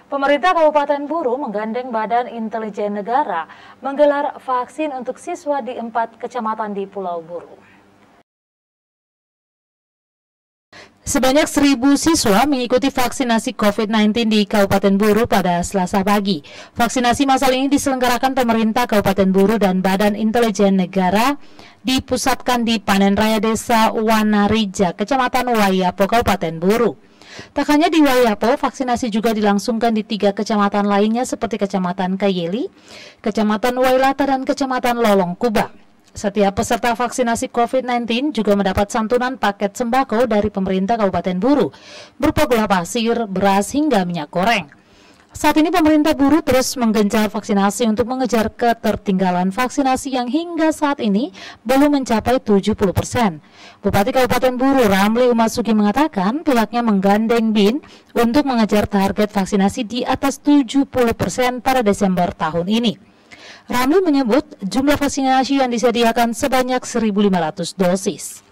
Pemerintah Kabupaten Buru menggandeng Badan Intelijen Negara menggelar vaksin untuk siswa di 4 kecamatan di Pulau Buru. Sebanyak 1.000 siswa mengikuti vaksinasi COVID-19 di Kabupaten Buru pada Selasa pagi. Vaksinasi massal ini diselenggarakan pemerintah Kabupaten Buru dan Badan Intelijen Negara dipusatkan di Panen Raya Desa Wanarija, Kecamatan Wayapo, Kabupaten Buru. Tak hanya di Wayapo, vaksinasi juga dilangsungkan di 3 kecamatan lainnya seperti Kecamatan Kayeli, Kecamatan Wailata, dan Kecamatan Lolong Kuba. Setiap peserta vaksinasi COVID-19 juga mendapat santunan paket sembako dari pemerintah Kabupaten Buru, berupa gula pasir, beras, hingga minyak goreng. Saat ini pemerintah Buru terus menggencar vaksinasi untuk mengejar ketertinggalan vaksinasi yang hingga saat ini belum mencapai 70%. Bupati Kabupaten Buru Ramli Umasugi mengatakan pihaknya menggandeng BIN untuk mengejar target vaksinasi di atas 70% pada Desember tahun ini. Ramli menyebut jumlah vaksinasi yang disediakan sebanyak 1.500 dosis.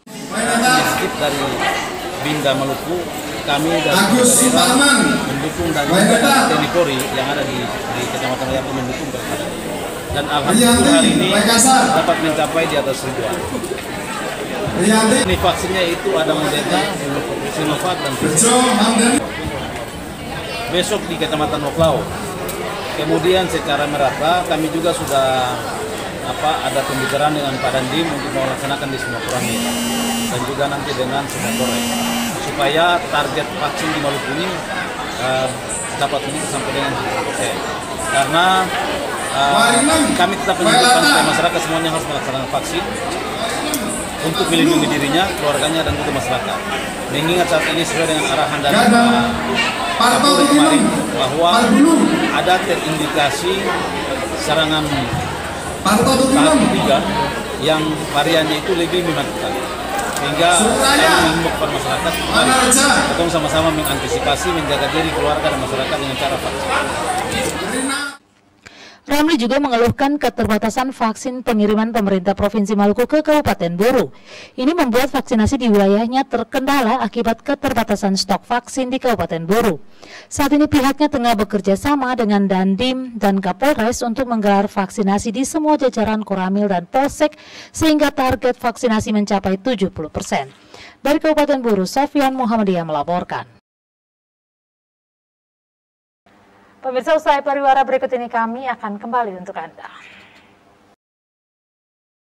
Dari Binda Maluku, kami dari daerah mendukung dari TNI Polri yang ada di Kecamatan Wayapo mendukung kepada, dan alhamdulillah hari ini dapat mencapai di atas 1.000-an. Ini vaksinnya itu ada Moderna, Sinovac, dan Pfizer. Besok di Kecamatan Woklau. Kemudian secara merata kami juga sudah ada pembicaraan dengan Pak Dandim untuk melaksanakan di semua Koramil dan juga nanti dengan semua Korem, supaya target vaksin di Maluku ini dapat meningkat sampai dengan 70%. Karena kami tetap menyebutkan supaya masyarakat semuanya harus melaksanakan vaksin untuk melindungi dirinya, keluarganya, dan juga masyarakat. Mengingat saat ini sesuai dengan arahan dari Kapolri kemarin bahwa ada terindikasi serangan tahap ketiga yang variannya itu lebih mematikan, sehingga kami mengimbau kepada masyarakat untuk sama-sama mengantisipasi, menjaga diri keluarga dan masyarakat dengan cara vaksin. Ramli juga mengeluhkan keterbatasan vaksin pengiriman pemerintah Provinsi Maluku ke Kabupaten Buru. Ini membuat vaksinasi di wilayahnya terkendala akibat keterbatasan stok vaksin di Kabupaten Buru. Saat ini pihaknya tengah bekerja sama dengan Dandim dan Kapolres untuk menggelar vaksinasi di semua jajaran Koramil dan Polsek sehingga target vaksinasi mencapai 70%. Dari Kabupaten Buru, Sofyan Muhammadiyah melaporkan. Pemirsa, usai pariwara berikut ini kami akan kembali untuk Anda.